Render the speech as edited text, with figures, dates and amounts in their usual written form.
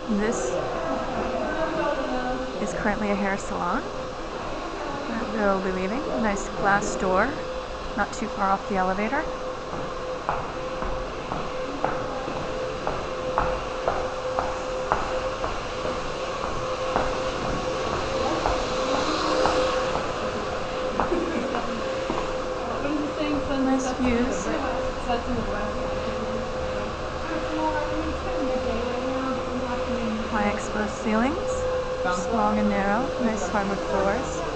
This is currently a hair salon. They'll be leaving. Nice glass door, not too far off the elevator. Nice views. High exposed ceilings, just long and narrow, nice hardwood floors.